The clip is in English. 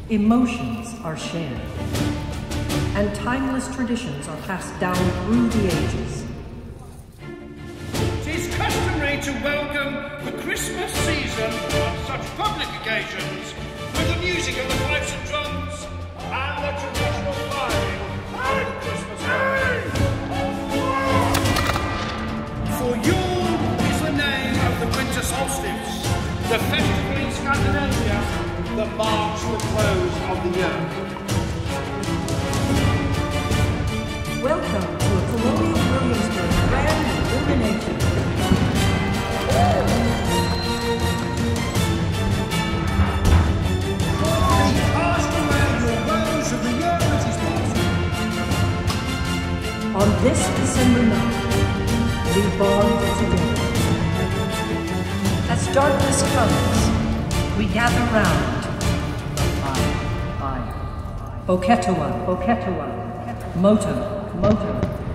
Emotions are shared, and timeless traditions are passed down through the ages. It is customary to welcome the Christmas season on such public occasions with the music of the pipes and drums and the traditional firing and Christmas carols. For Yule is the name of the winter solstice, the festival in Scandinavia that marks the close of the year. Welcome to a Colonial Williamsburg grand illumination. Cast away your woes of the year that is past. On this December night, we bond together. As darkness comes, we gather round fire. Oketua, moto.